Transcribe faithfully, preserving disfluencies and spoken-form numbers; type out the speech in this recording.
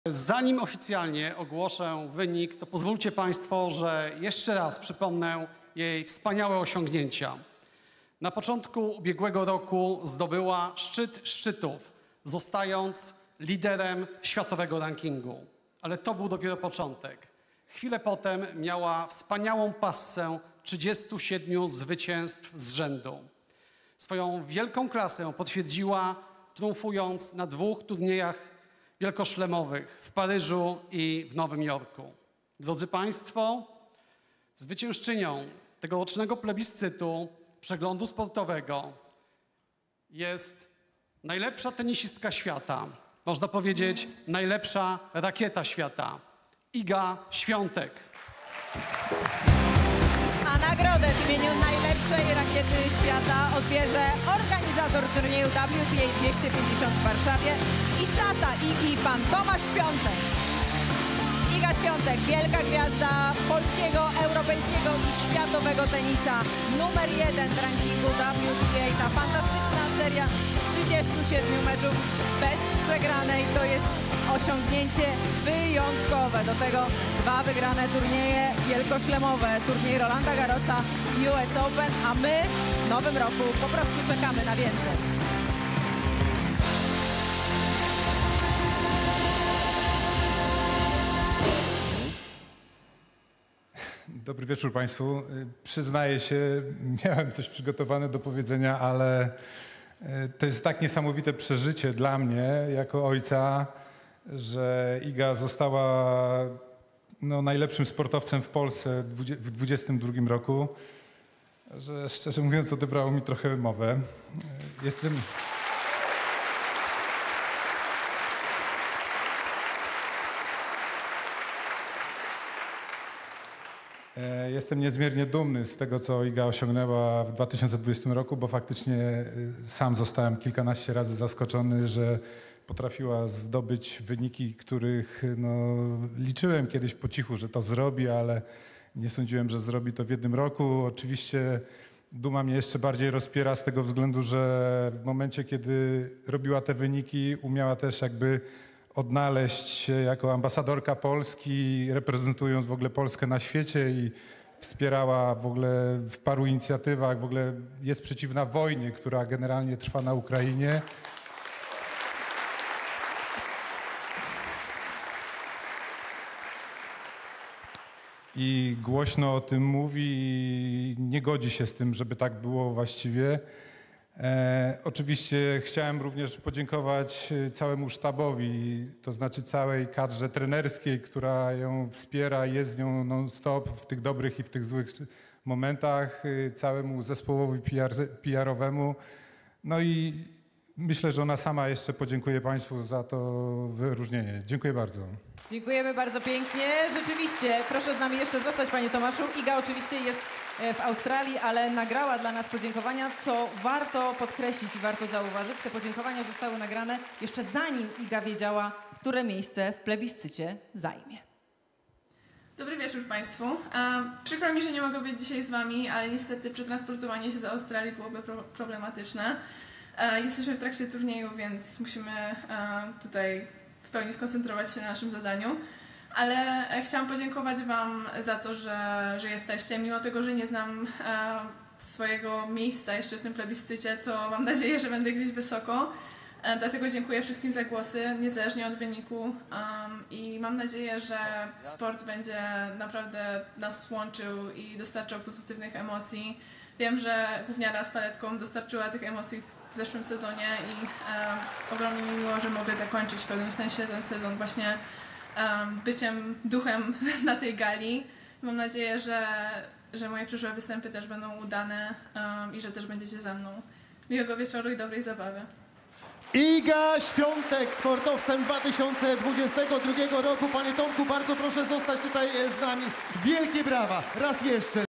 Zanim oficjalnie ogłoszę wynik, to pozwólcie Państwo, że jeszcze raz przypomnę jej wspaniałe osiągnięcia. Na początku ubiegłego roku zdobyła szczyt szczytów, zostając liderem światowego rankingu. Ale to był dopiero początek. Chwilę potem miała wspaniałą passę trzydziestu siedmiu zwycięstw z rzędu. Swoją wielką klasę potwierdziła, triumfując na dwóch turniejach wielkoszlemowych w Paryżu i w Nowym Jorku. Drodzy Państwo, zwyciężczynią tegorocznego plebiscytu przeglądu sportowego jest najlepsza tenisistka świata, można powiedzieć najlepsza rakieta świata, Iga Świątek. A nagrodę w imieniu najlepszej rakiety świata odbierze organizator turnieju W T A dwieście pięćdziesiąt w Warszawie i tata Igi, pan Tomasz Świątek. Iga Świątek, wielka gwiazda polskiego, europejskiego i światowego tenisa. Numer jeden w rankingu W T A. Ta fantastyczna seria trzydziestu siedmiu meczów bez przegranej. To jest osiągnięcie wyjątkowe. Do tego dwa wygrane turnieje wielkoszlemowe. Turniej Rolanda Garrosa i U S Open, a my w nowym roku po prostu czekamy na więcej. Dobry wieczór Państwu. Przyznaję się, miałem coś przygotowane do powiedzenia, ale to jest tak niesamowite przeżycie dla mnie jako ojca, że Iga została no, najlepszym sportowcem w Polsce w dwudziestym drugim roku, że szczerze mówiąc odebrało mi trochę mowę. Jestem... Jestem niezmiernie dumny z tego, co Iga osiągnęła w dwa tysiące dwudziestym roku, bo faktycznie sam zostałem kilkanaście razy zaskoczony, że potrafiła zdobyć wyniki, których no, liczyłem kiedyś po cichu, że to zrobi, ale nie sądziłem, że zrobi to w jednym roku. Oczywiście duma mnie jeszcze bardziej rozpiera z tego względu, że w momencie, kiedy robiła te wyniki, umiała też jakby odnaleźć się jako ambasadorka Polski, reprezentując w ogóle Polskę na świecie i wspierała w ogóle w paru inicjatywach, w ogóle jest przeciwna wojnie, która generalnie trwa na Ukrainie. I głośno o tym mówi i nie godzi się z tym, żeby tak było właściwie. E, oczywiście chciałem również podziękować całemu sztabowi, to znaczy całej kadrze trenerskiej, która ją wspiera, jest z nią non-stop w tych dobrych i w tych złych momentach, całemu zespołowi P R-owemu. No i myślę, że ona sama jeszcze podziękuje Państwu za to wyróżnienie. Dziękuję bardzo. Dziękujemy bardzo pięknie. Rzeczywiście, proszę z nami jeszcze zostać, panie Tomaszu. Iga oczywiście jest w Australii, ale nagrała dla nas podziękowania, co warto podkreślić i warto zauważyć. Te podziękowania zostały nagrane jeszcze zanim Iga wiedziała, które miejsce w plebiscycie zajmie. Dobry wieczór Państwu. Um, przykro mi, że nie mogę być dzisiaj z Wami, ale niestety przetransportowanie się z Australii byłoby pro problematyczne. E, jesteśmy w trakcie turnieju, więc musimy e, tutaj w pełni skoncentrować się na naszym zadaniu. Ale chciałam podziękować Wam za to, że, że jesteście. Mimo tego, że nie znam e, swojego miejsca jeszcze w tym plebiscycie, to mam nadzieję, że będę gdzieś wysoko. E, dlatego dziękuję wszystkim za głosy, niezależnie od wyniku. Um, I mam nadzieję, że sport będzie naprawdę nas łączył i dostarczał pozytywnych emocji. Wiem, że gówniara z paletką dostarczyła tych emocji w zeszłym sezonie i e, ogromnie mi miło, że mogę zakończyć w pewnym sensie ten sezon właśnie Um, byciem duchem na tej gali. Mam nadzieję, że, że moje przyszłe występy też będą udane um, i że też będziecie ze mną. Miłego wieczoru i dobrej zabawy. Iga Świątek, sportowcem dwa tysiące dwudziestego drugiego roku. Panie Tomku, bardzo proszę zostać tutaj z nami. Wielkie brawa. Raz jeszcze.